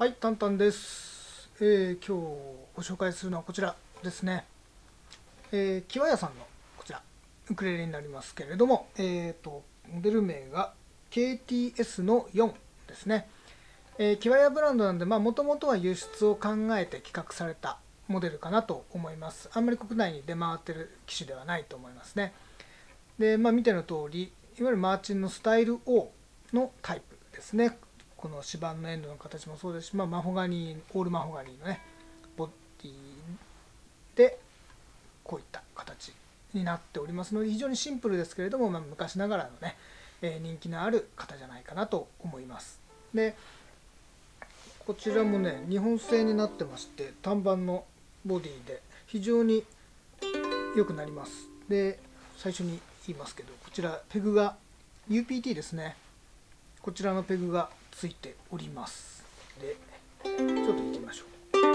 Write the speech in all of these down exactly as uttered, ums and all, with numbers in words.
はい、タンタンです、えー、今日ご紹介するのはこちらですね。えー、キワヤさんのこちらウクレレになりますけれども、えーと、モデル名が ケーティーエス のよんですね。えー、キワヤブランドなんで、もともとは輸出を考えて企画されたモデルかなと思います。あんまり国内に出回ってる機種ではないと思いますね。で、まあ、見ての通り、いわゆるマーチンのスタイル オー のタイプですね。この指板のエンドの形もそうですし、まあ、マホガニー、オールマホガニーのね、ボディでこういった形になっておりますので、非常にシンプルですけれども、まあ、昔ながらのね、えー、人気のある型じゃないかなと思います。で、こちらもね、日本製になってまして、単板のボディで非常に良くなります。で、最初に言いますけど、こちらペグが ユーピーティー ですね。こちらのペグがついております。で、ちょっと行きましょう。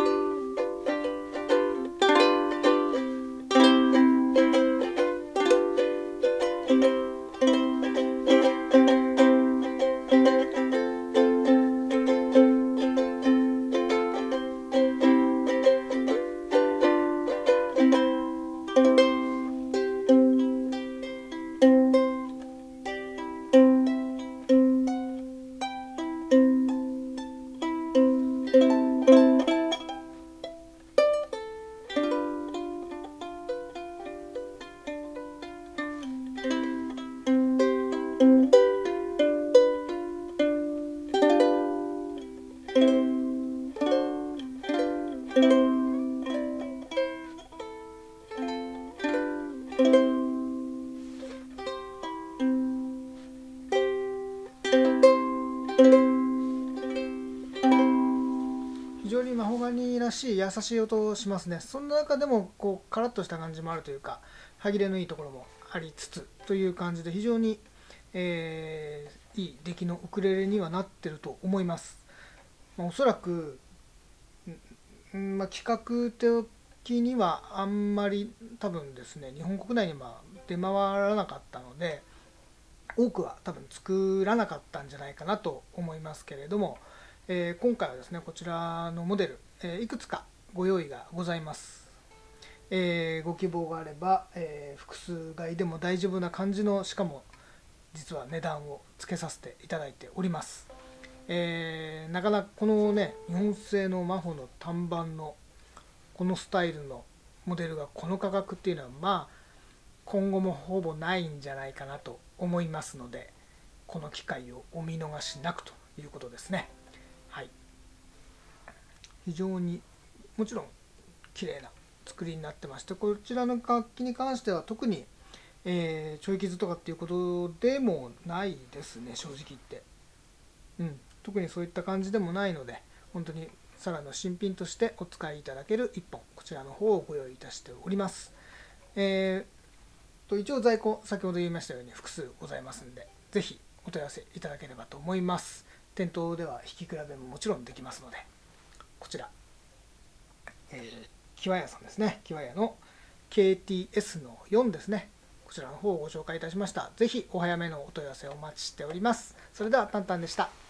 非常にマホガニらしい優しい音をしますね。そんな中でもこうカラッとした感じもあるというか、歯切れのいいところもありつつという感じで、非常に、えー、いい出来のウクレレにはなってると思います。まあ、おそらく、んまあ、企画的にはあんまり多分ですね、日本国内には出回らなかったので、多くは多分作らなかったんじゃないかなと思いますけれども、えー、今回はですね、こちらのモデル、えー、いくつかご用意がございます。えー、ご希望があれば、えー、複数買いでも大丈夫な感じの、しかも実は値段をつけさせていただいております。えー、なかなかこのね、日本製のマホの単板のこのスタイルのモデルがこの価格っていうのは、まあ今後もほぼないんじゃないかなと思いますので、この機会をお見逃しなくということですね。はい、非常にもちろん綺麗な作りになってまして、こちらの楽器に関しては特に、えー、ちょい傷とかっていうことでもないですね、正直言って、うん、特にそういった感じでもないので、本当にさらの新品としてお使いいただけるいっぽん、こちらの方をご用意いたしております。えー、と一応在庫、先ほど言いましたように複数ございますので、ぜひお問い合わせいただければと思います。店頭では引き比べももちろんできますので、こちら、えー、キワヤさんですね。キワヤの ケーティーエス のよんですね。こちらの方をご紹介いたしました。ぜひお早めのお問い合わせをお待ちしております。それではタンタンでした。